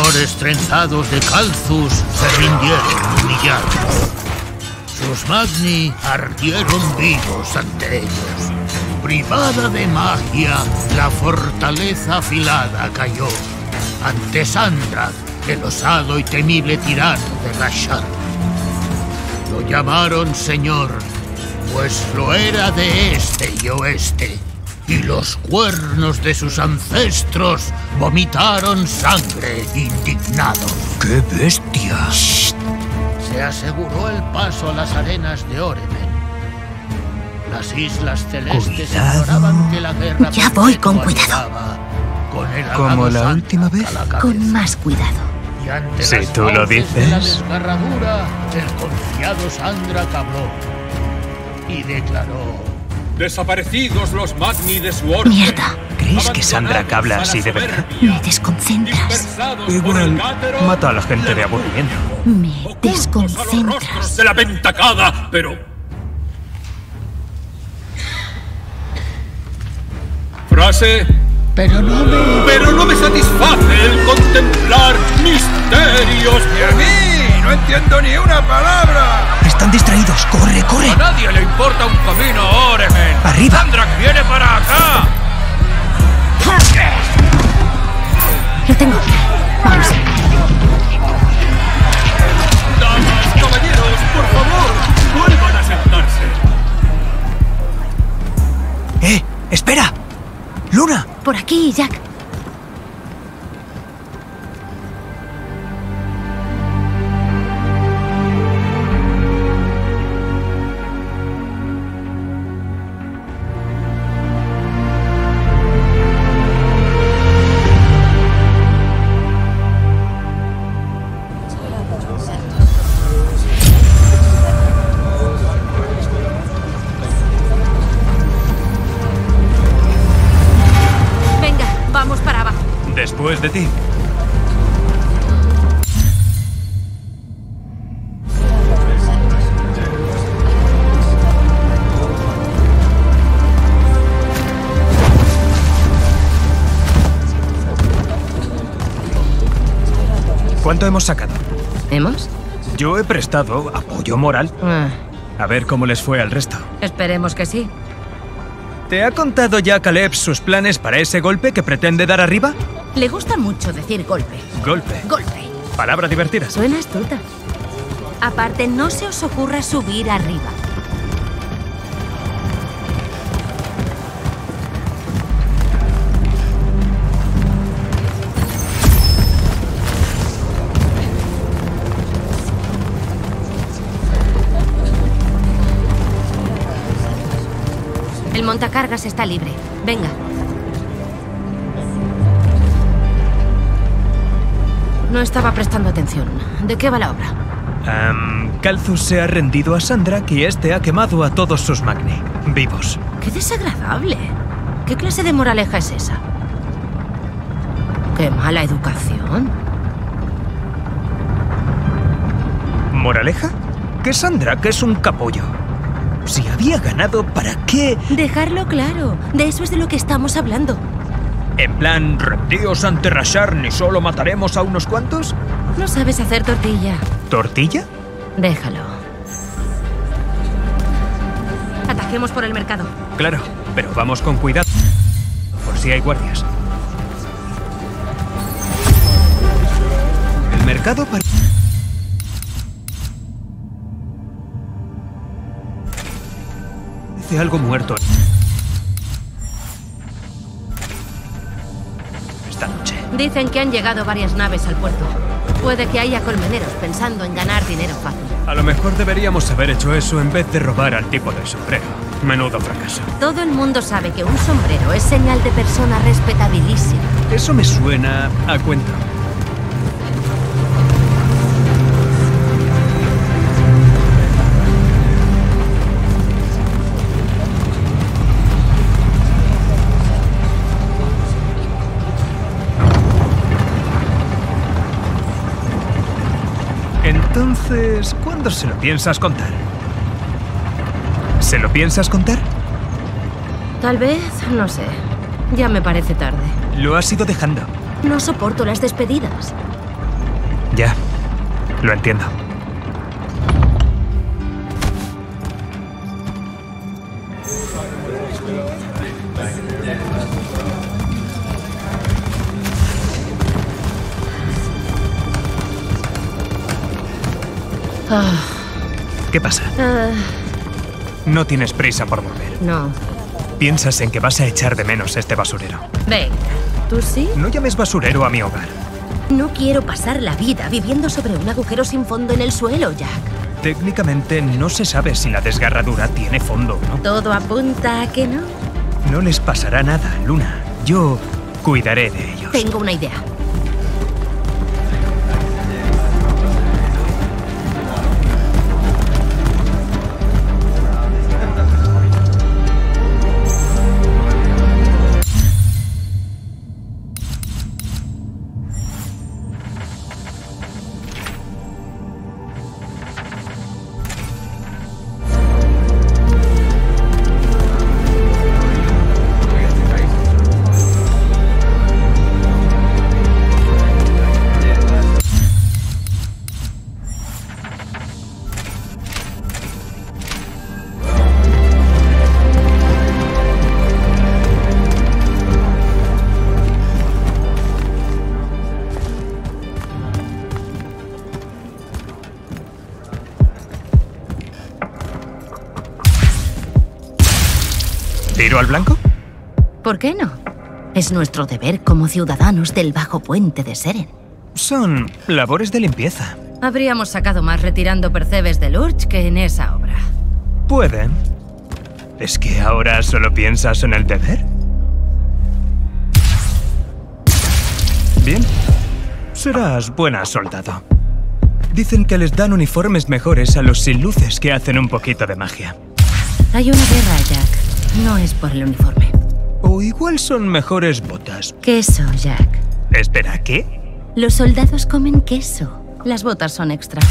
señores trenzados de Calzus se rindieron humillados. Sus magni ardieron vivos ante ellos. Privada de magia, la fortaleza afilada cayó ante Sandra, el osado y temible tirano de Rashar. Lo llamaron señor, pues lo era de este y oeste, y los cuernos de sus ancestros vomitaron sangre indignados. ¡Qué bestia! ¡Shh! Se aseguró el paso a las arenas de Oremen. Las islas celestes ignoraban que la guerra... Ya voy, con cuidado. ¿Como la última vez? Con más cuidado. Y ante Si las tú lo fauces de la dices. desgarradura, el confiado Sandra habló y declaró: Desaparecidos los magni de su orden. Mierda. ¿Crees que Sandra habla así de verdad? Me desconcentras. Igual mata a la gente de aburrimiento. Me Rostros desconcentras. de la pentacada, pero... Frase... Pero no me satisface el contemplar misterios. ¡Y a mí! ¡No entiendo ni una palabra! Están distraídos. ¡Corre, corre! A nadie le importa un camino a Oremen. ¡Arriba! ¡Sandra viene para acá! Lo tengo. Vamos. Damas, caballeros, por favor, vuelvan a sentarse. ¡Espera! ¡Luna! Por aquí, Jack. Venga, vamos para abajo. Después de ti. ¿Cuánto hemos sacado? ¿Hemos? Yo he prestado apoyo moral. A ver cómo les fue al resto. Esperemos que sí. ¿Te ha contado ya Caleb sus planes para ese golpe que pretende dar arriba? Le gusta mucho decir golpe. Golpe. Golpe. Palabra divertida. Suena astuta. Aparte, no se os ocurra subir arriba. El montacargas está libre. Venga. No estaba prestando atención. ¿De qué va la obra? Calzus se ha rendido a Sandra y este ha quemado a todos sus magni. Vivos. ¡Qué desagradable! ¿Qué clase de moraleja es esa? ¡Qué mala educación! ¿Moraleja? Que Sandra, que es un capullo. Si había ganado, ¿para qué? Dejarlo claro. De eso es de lo que estamos hablando. En plan, rendíos ante Rashar, ni solo mataremos a unos cuantos. No sabes hacer tortilla. ¿Tortilla? Déjalo. Ataquemos por el mercado. Claro, pero vamos con cuidado. Por si hay guardias. El mercado para... Parece algo muerto. Esta noche. Dicen que han llegado varias naves al puerto. Puede que haya colmeneros pensando en ganar dinero fácil. A lo mejor deberíamos haber hecho eso en vez de robar al tipo del sombrero. Menudo fracaso. Todo el mundo sabe que un sombrero es señal de persona respetabilísima. Eso me suena a cuento. Entonces, ¿cuándo se lo piensas contar? ¿Se lo piensas contar? Tal vez, no sé. Ya me parece tarde. Lo has ido dejando. No soporto las despedidas. Ya, lo entiendo. ¿Qué pasa? No tienes prisa por volver. No. Piensas en que vas a echar de menos este basurero. Venga, ¿tú sí? No llames basurero a mi hogar. No quiero pasar la vida viviendo sobre un agujero sin fondo en el suelo, Jack. Técnicamente no se sabe si la desgarradura tiene fondo o no. Todo apunta a que no. No les pasará nada, Luna. Yo cuidaré de ellos. Tengo una idea. ¿Tiro al blanco? ¿Por qué no? Es nuestro deber como ciudadanos del bajo puente de Seren. Son labores de limpieza. Habríamos sacado más retirando percebes de Lurch que en esa obra. Puede. ¿Es que ahora solo piensas en el deber? Bien. Serás buena soldado. Dicen que les dan uniformes mejores a los sin luces que hacen un poquito de magia. Hay una guerra, Jack. No es por el uniforme. O igual son mejores botas. Queso, Jack. Espera, ¿qué? Los soldados comen queso. Las botas son extra.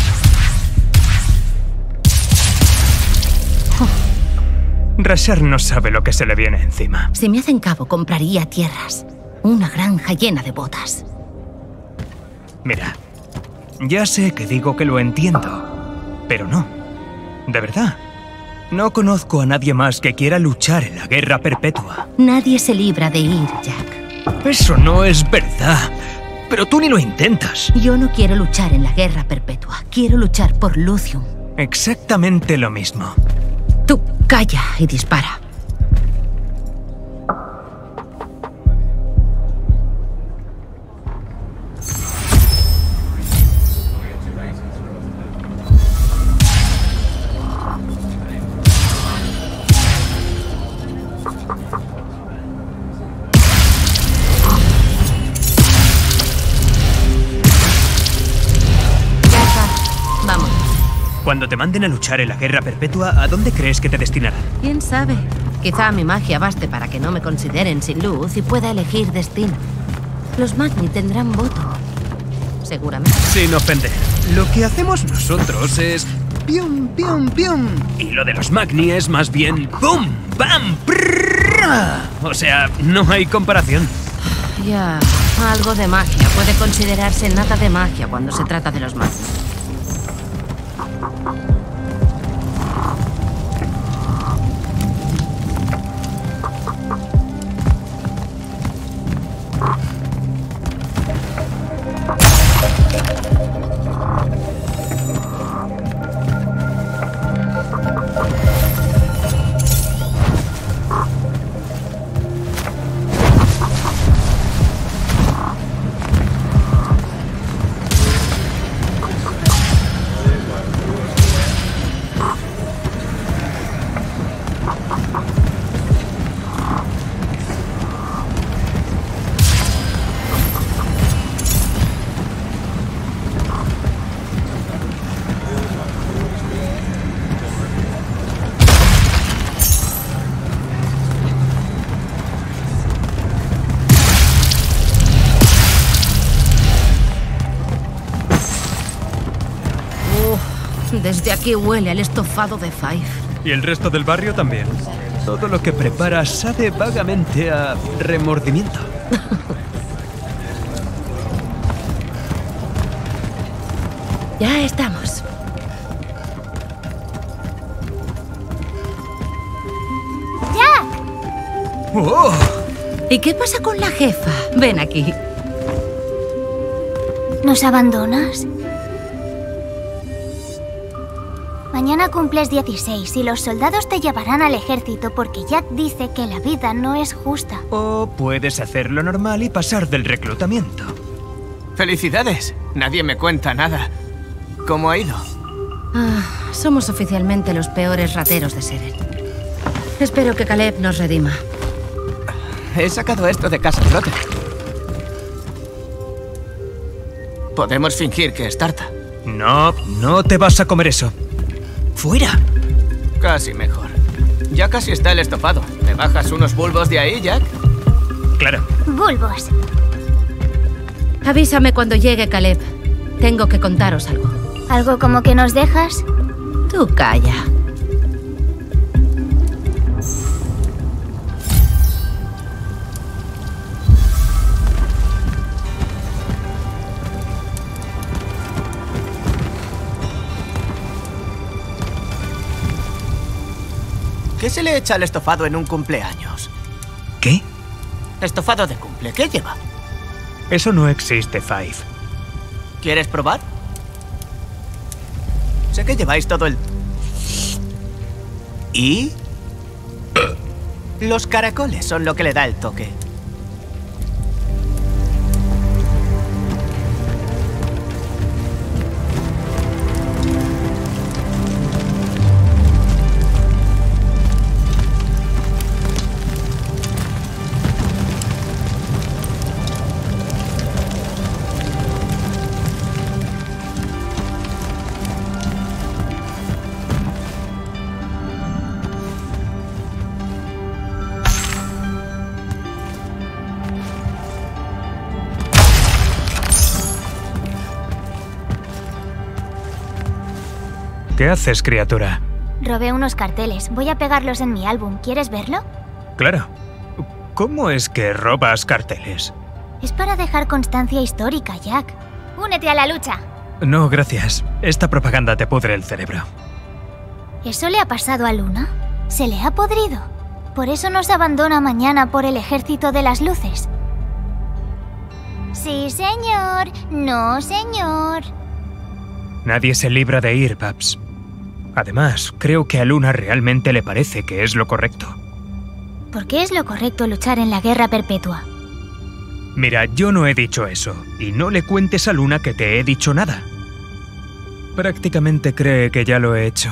Rashar no sabe lo que se le viene encima. Si me hacen cabo, compraría tierras. Una granja llena de botas. Mira, ya sé que digo que lo entiendo, pero no. De verdad. No conozco a nadie más que quiera luchar en la guerra perpetua. Nadie se libra de ir, Jack. Eso no es verdad. Pero tú ni lo intentas. Yo no quiero luchar en la guerra perpetua. Quiero luchar por Lucium. Exactamente lo mismo. Tú calla y dispara. Vamos. Cuando te manden a luchar en la guerra perpetua, ¿a dónde crees que te destinarán? ¿Quién sabe? Quizá mi magia baste para que no me consideren sin luz y pueda elegir destino. Los Magni tendrán voto. Seguramente. Sin ofender. Lo que hacemos nosotros es... ¡pium, pium, pium! Y lo de los Magni es más bien... ¡pum! ¡Bam! ¡Prrrra! O sea, no hay comparación. Ya, algo de magia. Puede considerarse nada de magia cuando se trata de los Magni. Desde aquí huele al estofado de Five. Y el resto del barrio también. Todo lo que preparas sabe vagamente a remordimiento. Ya estamos. ¡Jack! ¡Oh! ¿Y qué pasa con la jefa? Ven aquí. ¿Nos abandonas? Mañana cumples 16 y los soldados te llevarán al ejército porque Jack dice que la vida no es justa. O puedes hacer lo normal y pasar del reclutamiento. ¡Felicidades! Nadie me cuenta nada. ¿Cómo ha ido? Somos oficialmente los peores rateros de Seren. Espero que Caleb nos redima. He sacado esto de casa flote. Podemos fingir que es tarta. No, no te vas a comer eso. ¡Fuera! Casi mejor. Ya casi está el estofado. ¿Me bajas unos bulbos de ahí, Jack? Claro. Bulbos. Avísame cuando llegue Caleb. Tengo que contaros algo. ¿Algo como que nos dejas? Tú calla. ¿Qué se le echa al estofado en un cumpleaños? ¿Qué? Estofado de cumple, ¿qué lleva? Eso no existe, Five. ¿Quieres probar? Sé que lleváis todo el... ¿Y? Los caracoles son lo que le da el toque. ¿Qué haces, criatura? Robé unos carteles. Voy a pegarlos en mi álbum. ¿Quieres verlo? Claro. ¿Cómo es que robas carteles? Es para dejar constancia histórica, Jack. ¡Únete a la lucha! No, gracias. Esta propaganda te pudre el cerebro. ¿Eso le ha pasado a Luna? ¿Se le ha podrido? Por eso nos abandona mañana por el ejército de las luces. Sí, señor. No, señor. Nadie se libra de ir, Babs. Además, creo que a Luna realmente le parece que es lo correcto. ¿Por qué es lo correcto luchar en la guerra perpetua? Mira, yo no he dicho eso, y no le cuentes a Luna que te he dicho nada. Prácticamente cree que ya lo he hecho.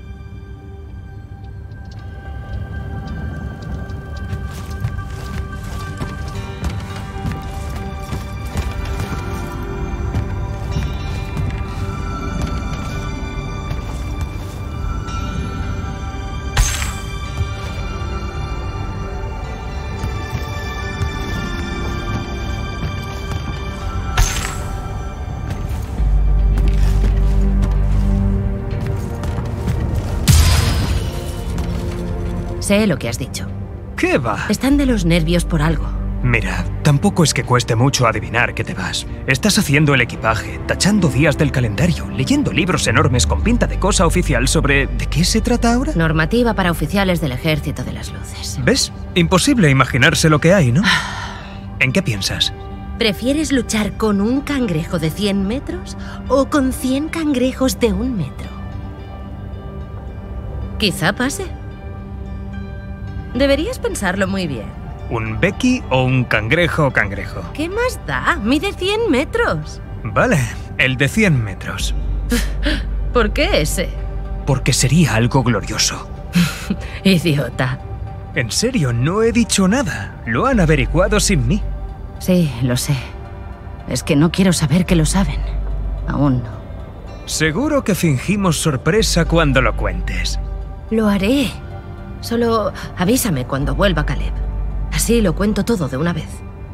Sé lo que has dicho. ¿Qué va? Están de los nervios por algo. Mira, tampoco es que cueste mucho adivinar que te vas. Estás haciendo el equipaje, tachando días del calendario, leyendo libros enormes con pinta de cosa oficial sobre... ¿De qué se trata ahora? Normativa para oficiales del Ejército de las Luces. ¿Ves? Imposible imaginarse lo que hay, ¿no? ¿En qué piensas? ¿Prefieres luchar con un cangrejo de 100 metros o con 100 cangrejos de 1 metro? Quizá pase. Deberías pensarlo muy bien. ¿Un Becky o un cangrejo? ¿Qué más da? Mide 100 metros. Vale, el de 100 metros. ¿Por qué ese? Porque sería algo glorioso. Idiota. En serio, no he dicho nada. Lo han averiguado sin mí. Sí, lo sé. Es que no quiero saber que lo saben. Aún no. Seguro que fingimos sorpresa cuando lo cuentes. Lo haré. Solo avísame cuando vuelva Caleb. Así lo cuento todo de una vez.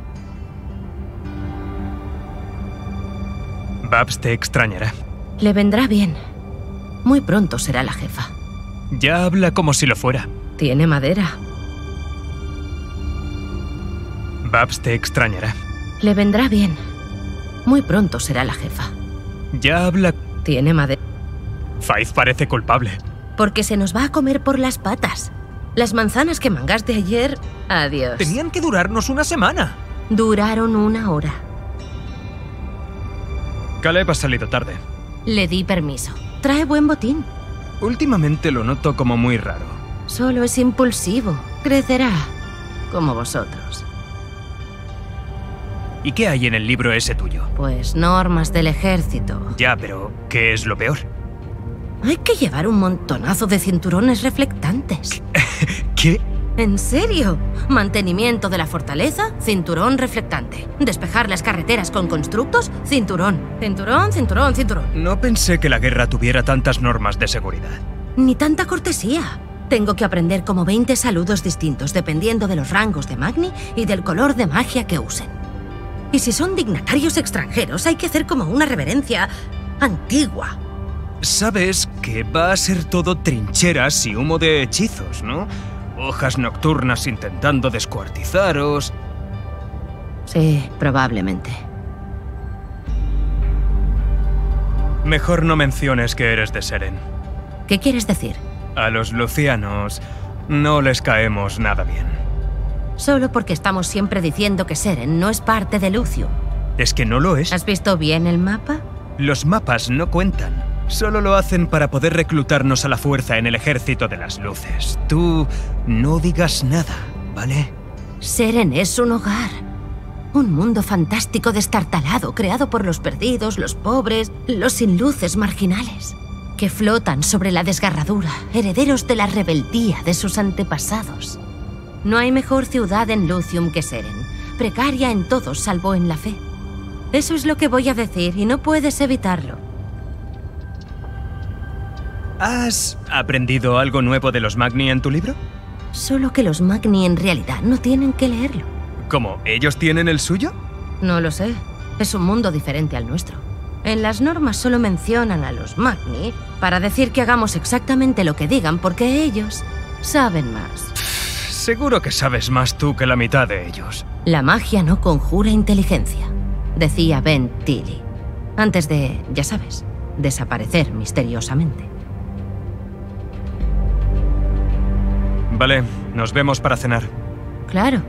Babs te extrañará. Le vendrá bien. Muy pronto será la jefa. Ya habla como si lo fuera. Tiene madera. Babs te extrañará. Le vendrá bien. Muy pronto será la jefa. Ya habla Tiene madera. Faith parece culpable. Porque se nos va a comer por las patas. Las manzanas que mangaste ayer, adiós. Tenían que durarnos una semana. Duraron 1 hora. Caleb ha salido tarde. Le di permiso. Trae buen botín. Últimamente lo noto como muy raro. Solo es impulsivo. Crecerá. Como vosotros. ¿Y qué hay en el libro ese tuyo? Pues normas del ejército. Ya, pero ¿qué es lo peor? Hay que llevar un montonazo de cinturones reflectantes. ¿Qué? ¿En serio? Mantenimiento de la fortaleza, cinturón reflectante. Despejar las carreteras con constructos, cinturón. Cinturón, cinturón, cinturón. No pensé que la guerra tuviera tantas normas de seguridad. Ni tanta cortesía. Tengo que aprender como 20 saludos distintos dependiendo de los rangos de Magni y del color de magia que usen. Y si son dignatarios extranjeros, hay que hacer como una reverencia antigua. Sabes que va a ser todo trincheras y humo de hechizos, ¿no? Hojas nocturnas intentando descuartizaros. Sí, probablemente. Mejor no menciones que eres de Seren. ¿Qué quieres decir? A los lucianos no les caemos nada bien. Solo porque estamos siempre diciendo que Seren no es parte de Lucio. ¿Es que no lo es? ¿Has visto bien el mapa? Los mapas no cuentan. Solo lo hacen para poder reclutarnos a la fuerza en el ejército de las luces. Tú no digas nada, ¿vale? Seren es un hogar. Un mundo fantástico destartalado, creado por los perdidos, los pobres, los sin luces marginales, que flotan sobre la desgarradura, herederos de la rebeldía de sus antepasados. No hay mejor ciudad en Lucium que Seren, precaria en todo salvo en la fe. Eso es lo que voy a decir y no puedes evitarlo. ¿Has aprendido algo nuevo de los Magni en tu libro? Solo que los Magni en realidad no tienen que leerlo. ¿Cómo? ¿Ellos tienen el suyo? No lo sé. Es un mundo diferente al nuestro. En las normas solo mencionan a los Magni para decir que hagamos exactamente lo que digan porque ellos saben más. Seguro que sabes más tú que la mitad de ellos. La magia no conjura inteligencia, decía Ben Tilly, antes de, ya sabes, desaparecer misteriosamente. Vale, nos vemos para cenar. Claro.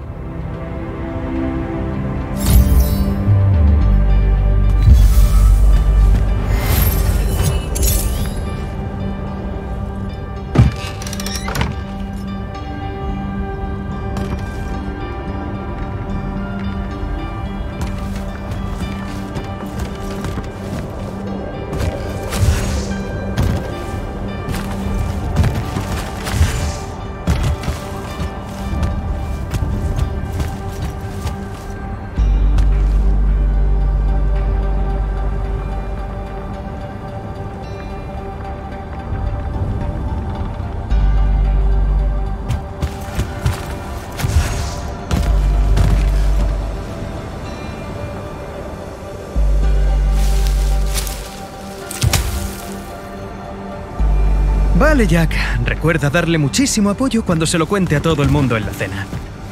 Vale, Jack. Recuerda darle muchísimo apoyo cuando se lo cuente a todo el mundo en la cena.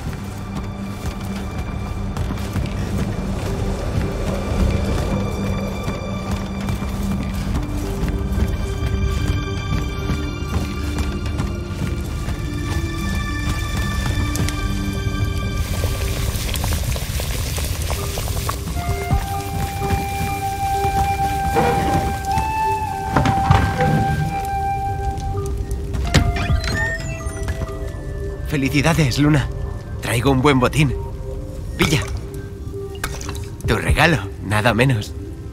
Felicidades, Luna. Traigo un buen botín. Pilla. Tu regalo, nada menos.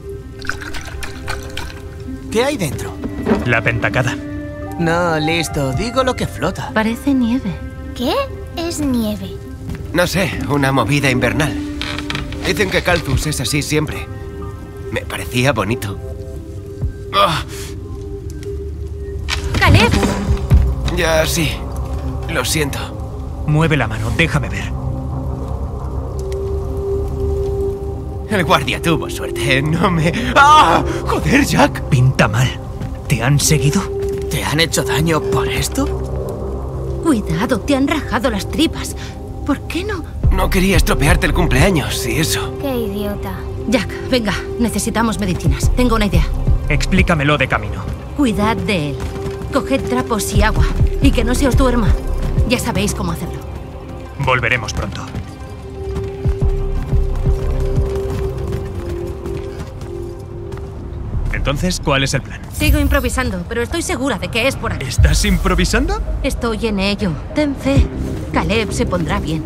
¿Qué hay dentro? La pentacada. No, listo. Digo lo que flota. Parece nieve. ¿Qué es nieve? No sé, una movida invernal. Dicen que Calthus es así siempre. Me parecía bonito. ¡Oh! ¡Caleb! Ya sí. Lo siento. Mueve la mano, déjame ver. El guardia tuvo suerte, no me... ¡Ah! ¡Joder, Jack! Pinta mal. ¿Te han seguido? ¿Te han hecho daño por esto? Cuidado, te han rajado las tripas. ¿Por qué no? No quería estropearte el cumpleaños y eso. Qué idiota. Jack, venga, necesitamos medicinas. Tengo una idea. Explícamelo de camino. Cuidad de él. Coged trapos y agua. Y que no se os duerma. Ya sabéis cómo hacerlo. Volveremos pronto. Entonces, ¿cuál es el plan? Sigo improvisando, pero estoy segura de que es por aquí. ¿Estás improvisando? Estoy en ello. Ten fe. Caleb se pondrá bien.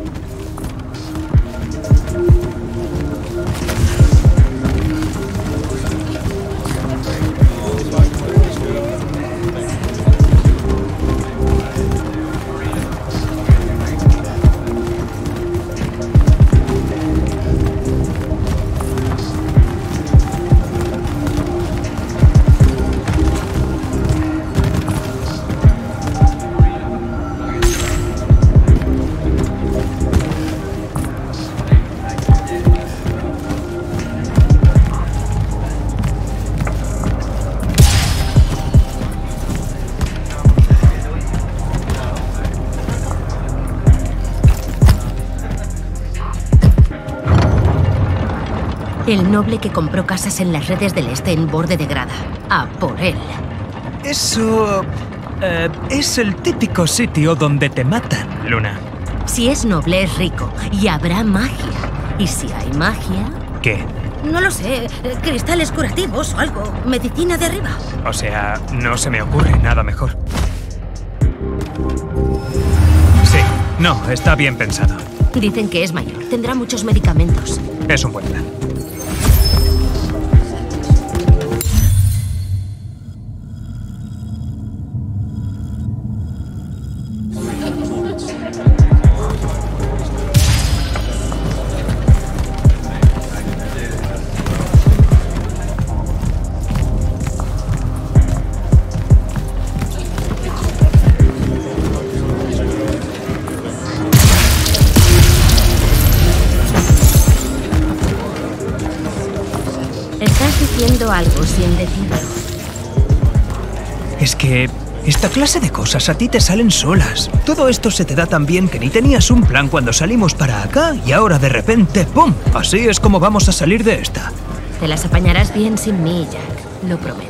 El noble que compró casas en las redes del este en Borde de Grada. A por él. Eso... es el típico sitio donde te matan, Luna. Si es noble, es rico. Y habrá magia. Y si hay magia... ¿Qué? No lo sé. Cristales curativos o algo. Medicina de arriba. O sea, no se me ocurre nada mejor. Sí, no, está bien pensado. Dicen que es mayor. Tendrá muchos medicamentos. Es un buen plan. Estás diciendo algo sin decirlo. Es que esta clase de cosas a ti te salen solas. Todo esto se te da tan bien que ni tenías un plan cuando salimos para acá y ahora de repente ¡pum! Así es como vamos a salir de esta. Te las apañarás bien sin mí, Jack. Lo prometo.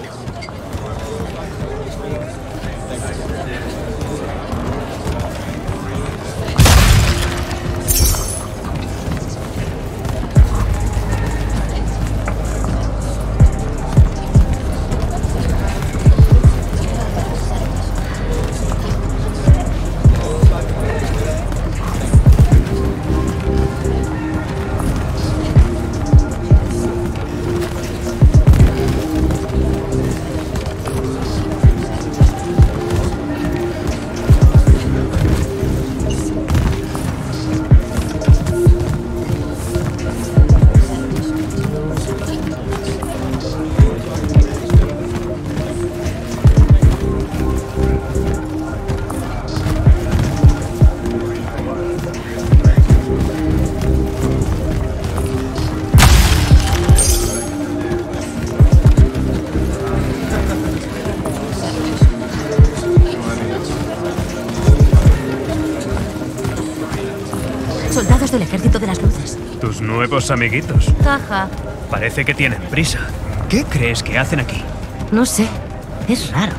Soldados del Ejército de las Luces. Tus nuevos amiguitos. Jaja. Parece que tienen prisa. ¿Qué crees que hacen aquí? No sé. Es raro.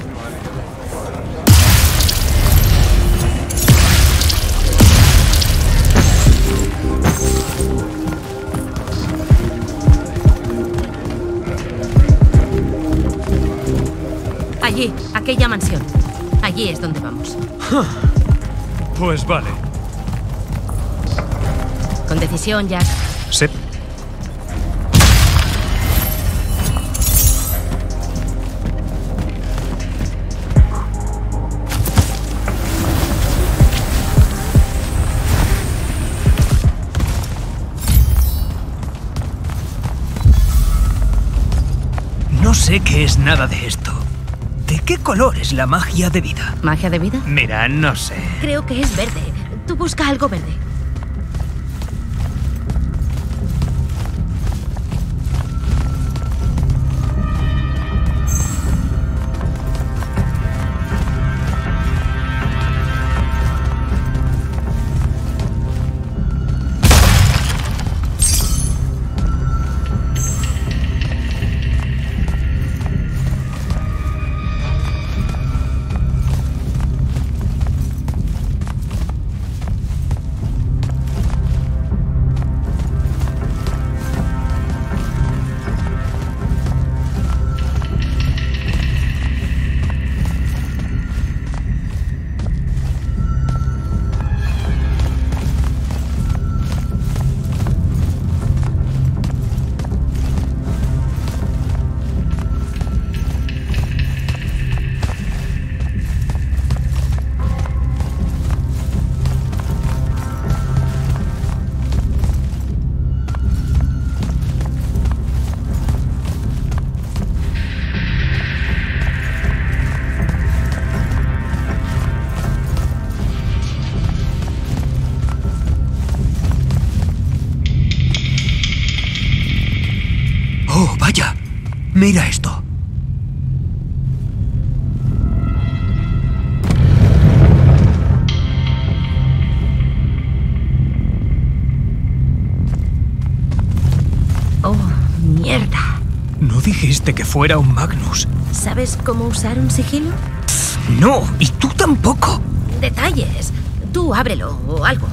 Allí, aquella mansión. Allí es donde vamos. Pues vale. Con decisión, Jack. Sí. No sé qué es nada de esto. ¿De qué color es la magia de vida? ¿Magia de vida? Mira, no sé. Creo que es verde. Tú busca algo verde. Mira esto. Oh, mierda. No dijiste que fuera un Magnus. ¿Sabes cómo usar un sigilo? No, y tú tampoco. Detalles. Tú ábrelo o algo.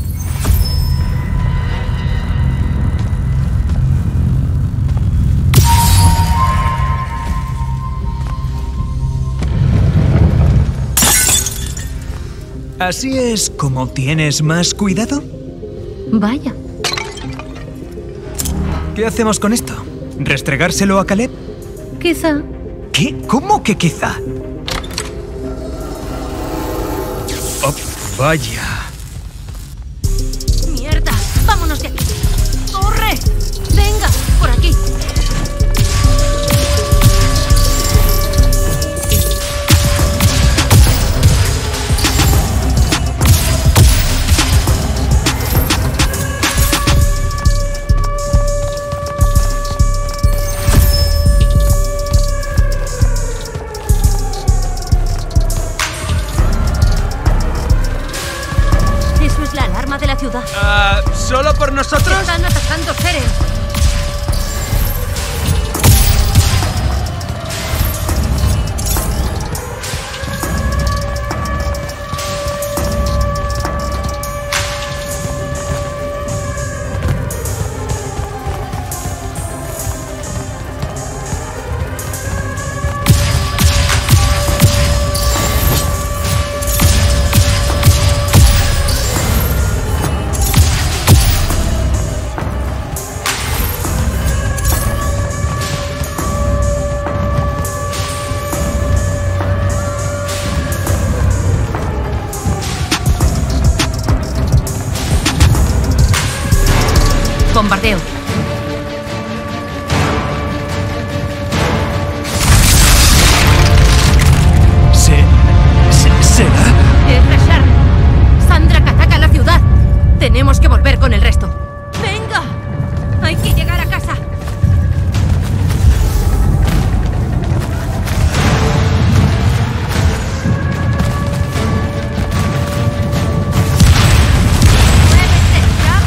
¿Así es como tienes más cuidado? Vaya. ¿Qué hacemos con esto? ¿Restregárselo a Caleb? Quizá. ¿Qué? ¿Cómo que quizá? Oh, vaya. ¡Mierda! ¡Vámonos de aquí! ¡Corre! ¡Venga! ¡Por aquí! Eso es la alarma de la ciudad. ¿Solo por nosotros? Están atacando Seren. Bombardeo. ¿Será? Es la Sharn. Sandra que ataca la ciudad. Tenemos que volver con el resto. ¡Venga! Hay que llegar a casa. ¡Muévete, Jack!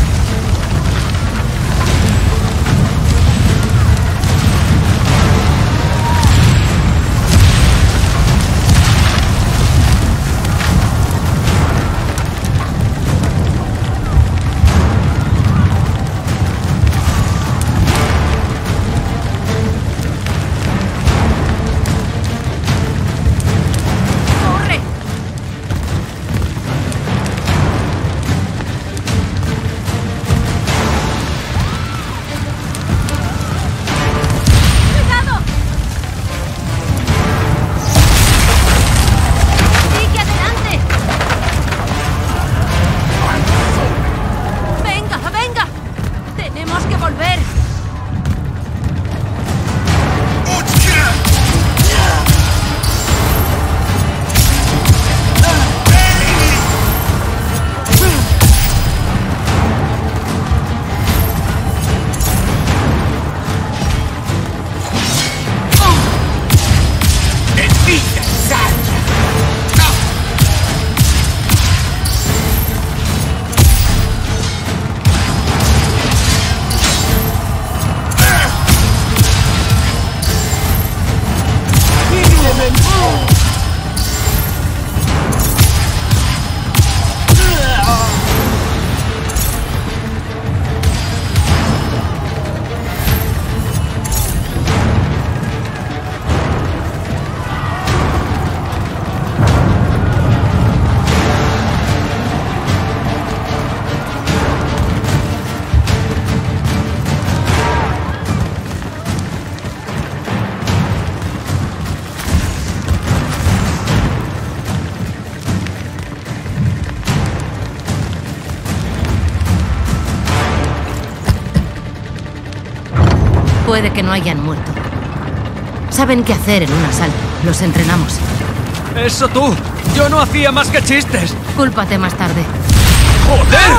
¡Corre! ¡Cuidado! ¡Sigue adelante! ¡Venga, venga! ¡Tenemos que volver! Puede que no hayan muerto. Saben qué hacer en un asalto. Los entrenamos. ¡Eso tú! ¡Yo no hacía más que chistes! Cúlpate más tarde. ¡Joder!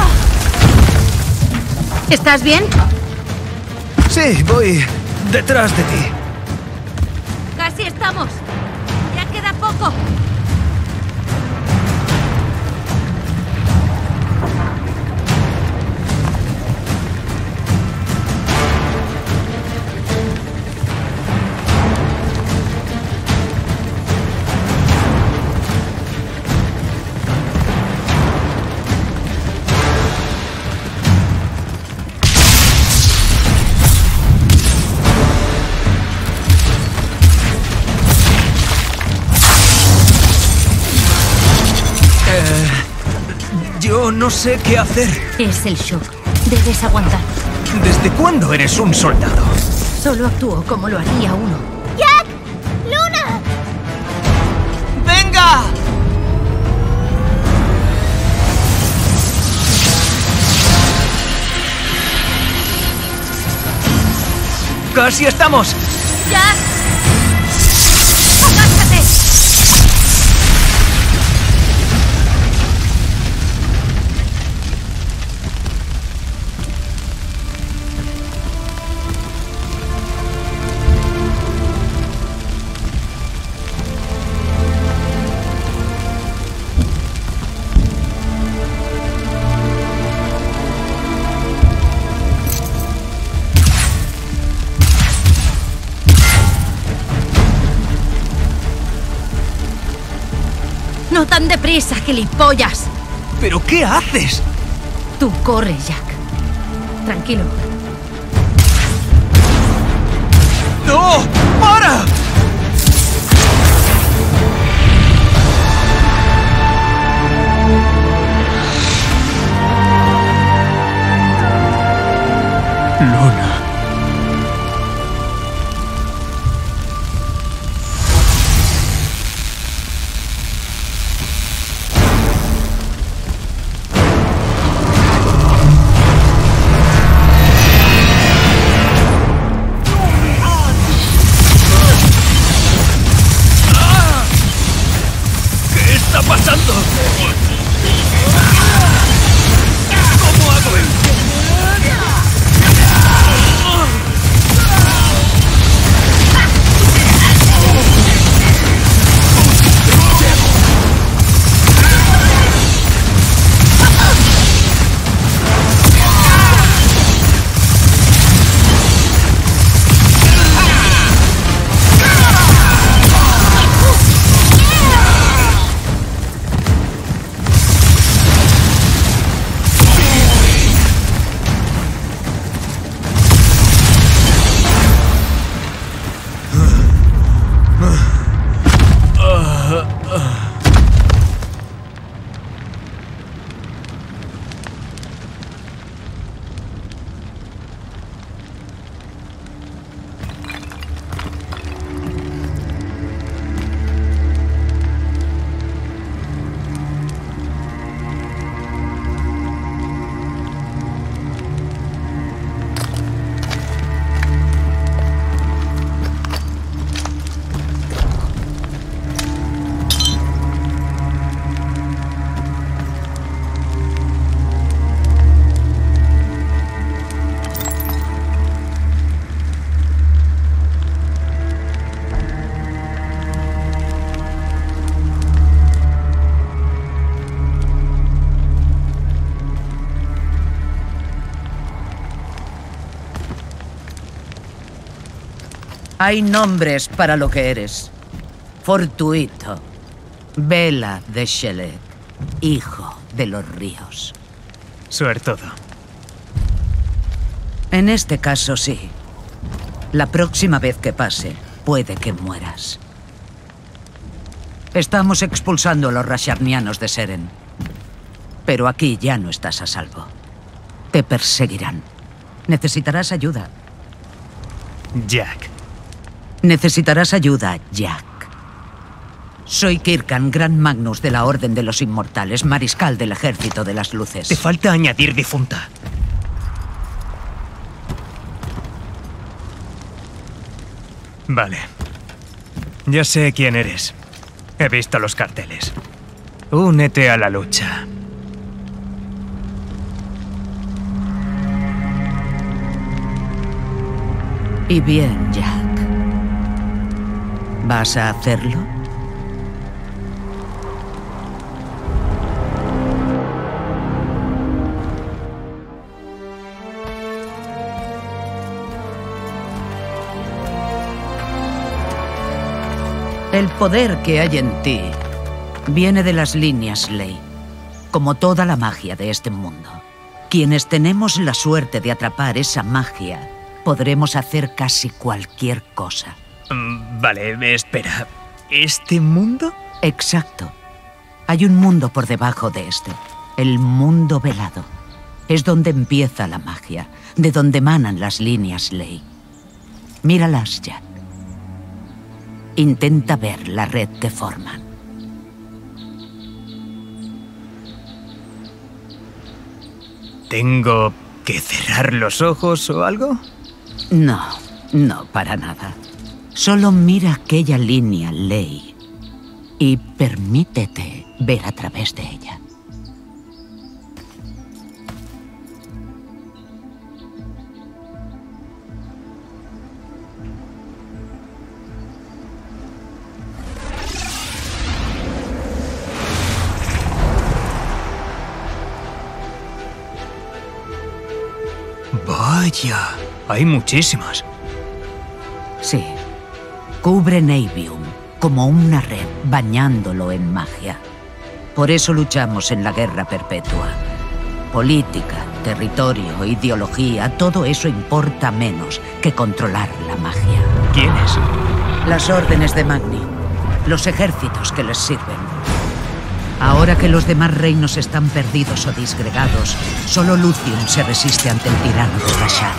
¿Estás bien? Sí, voy detrás de ti. fuego! Yo no sé qué hacer. Es el shock. Debes aguantar. ¿Desde cuándo eres un soldado? Solo actúo como lo haría uno. ¡Jack! ¡Luna! ¡Venga! ¡Casi estamos! ¡Jack! ¡Agástate! No tan deprisa, gilipollas. ¿Pero qué haces? Tú corre, Jack. Tranquilo. ¡No! ¡Para! Luna. ¿Qué está pasando? ¿Cómo hago esto? Hay nombres para lo que eres. Fortuito. Vela de Shelet. Hijo de los ríos. Suertudo. En este caso, sí. La próxima vez que pase, puede que mueras. Estamos expulsando a los Rasharnianos de Seren. Pero aquí ya no estás a salvo. Te perseguirán. Necesitarás ayuda. Jack. Necesitarás ayuda, Jack. Soy Kirkan, Gran Magnus de la Orden de los Inmortales, mariscal del Ejército de las Luces. Te falta añadir difunta. Vale. Ya sé quién eres. He visto los carteles. Únete a la lucha. Y bien, Jack. ¿Vas a hacerlo? El poder que hay en ti viene de las líneas Ley, como toda la magia de este mundo. Quienes tenemos la suerte de atrapar esa magia, podremos hacer casi cualquier cosa. Vale, espera. ¿Este mundo? Exacto. Hay un mundo por debajo de este. El mundo velado. Es donde empieza la magia, de donde emanan las líneas Ley. Míralas, Jack. Intenta ver la red que forman. ¿Tengo que cerrar los ojos o algo? No, no para nada. Solo mira aquella línea Ley y permítete ver a través de ella. Vaya, hay muchísimas. Sí. Cubre Navium como una red, bañándolo en magia. Por eso luchamos en la guerra perpetua. Política, territorio, ideología, todo eso importa menos que controlar la magia. ¿Quiénes? Las órdenes de Magni, los ejércitos que les sirven. Ahora que los demás reinos están perdidos o disgregados, solo Lucium se resiste ante el tirano de Bashar.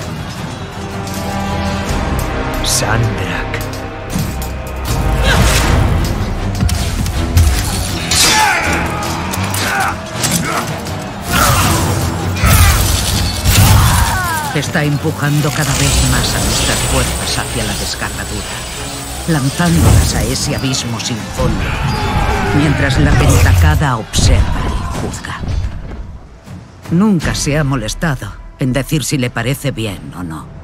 Sandrak. Está empujando cada vez más a nuestras fuerzas hacia la desgarradura, lanzándolas a ese abismo sin fondo, mientras la Pentacada observa y juzga. Nunca se ha molestado en decir si le parece bien o no.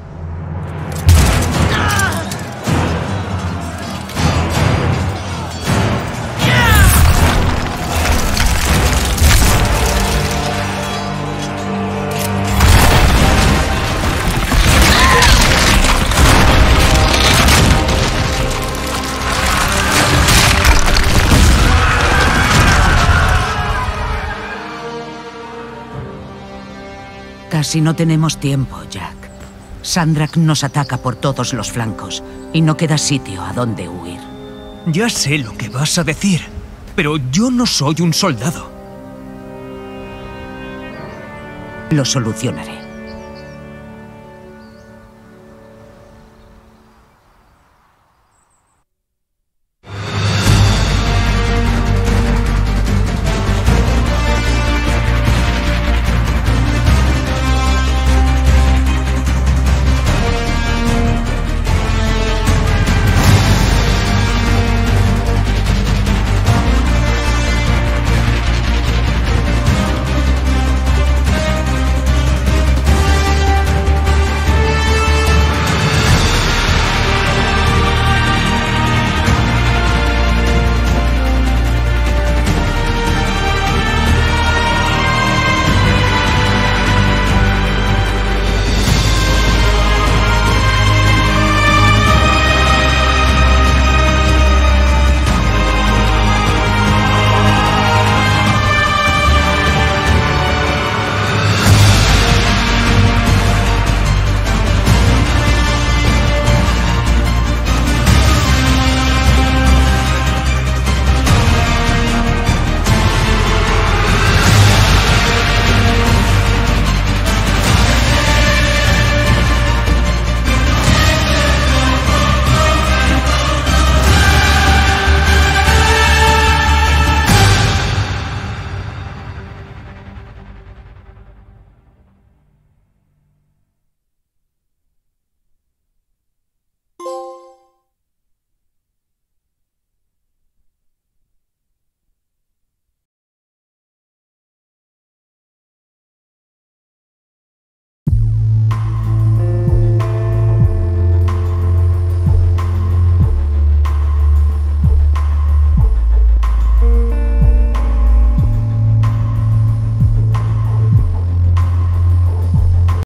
Casi no tenemos tiempo, Jack. Sandrak nos ataca por todos los flancos y no queda sitio a donde huir. Ya sé lo que vas a decir, pero yo no soy un soldado. Lo solucionaré.